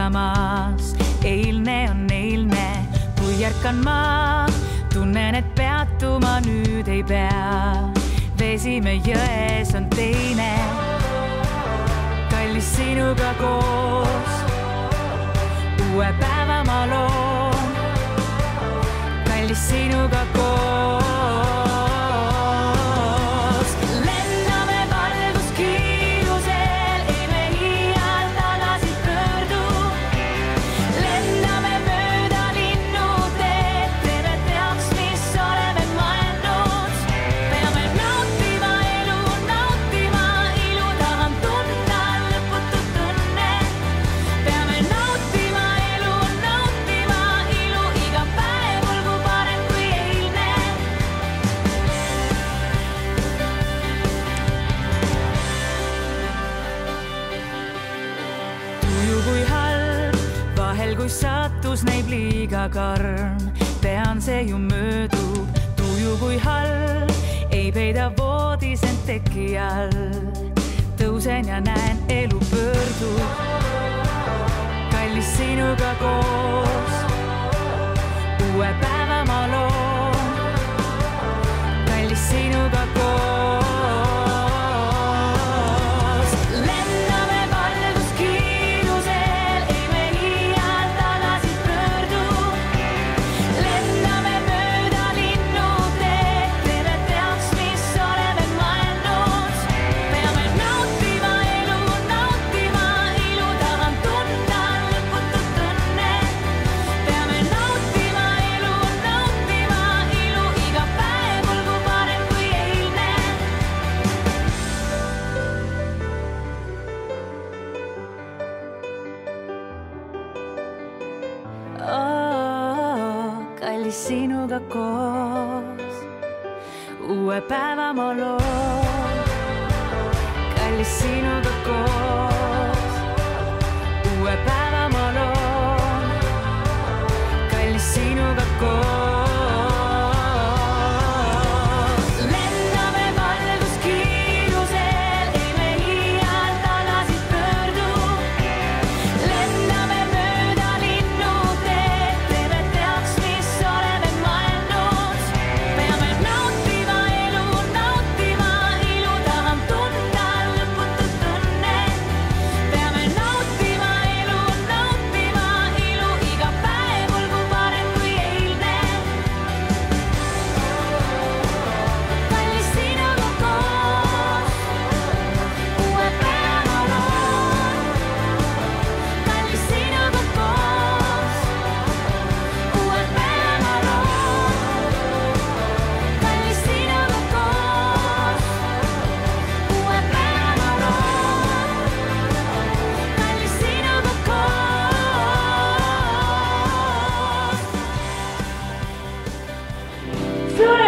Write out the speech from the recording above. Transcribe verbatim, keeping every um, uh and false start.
puhkamas. Eilne on eilne, kui järkan ma, tunnen, et peatuma nüüd ei pea. Vesi me jões on teine, kallis sinuga koos. Uue päeva ma loon, kallis sinuga koos. Lenname valguskiirusel, ei me iial tagasi pöördu. Lenname mööda linnuteed, teeme teaks, mis oleme mõelnud. Peame nautima elu, nautima ilu, tahan tunda lõputut õnne. Peame nautima elu, nautima ilu, iga päev olgu parem kui eilne. Tuju kui halb, vahel kui sattus näib liiga karm. Tean, see ju möödub, tuju kui halb, ei peida voodis end teki all. Tõusen ja näen, elu pöördub, kallis sinuga koos. Uue päeva ma loon, kallis sinuga koos. Lenname valguskiirusel, ei me iial tagasi pöördu. Lenname mööda linnuteed, teeme teaks, mis oleme mõelnud. Peame nautima elu, nautima ilu, tahan tunda lõputut õnne. Peame nautima elu, nautima ilu, iga päev olgu parem kui eilne. Oh, kallis sinuga koos. Uue päeva ma loon, kallis sinuga koos. Uue päeva ma loon, kallis sinuga koos. Lenname valguskiirusel, ei me iial tagasi pöördu. Lenname mööda linnuteed, teeme teaks, mis oleme mõelnud. Peame nautima elu, nautima ilu, tahan tunda lõputut õnne. Peame nautima elu, nautima ilu, iga päev olgu parem kui eilne. Kallis sinuga koos, uue päeva loon. Kallis sinuga koos, uue päeva loon. Kallis sinuga koos, uue päeva loon. Kallis sinuga koos. Suure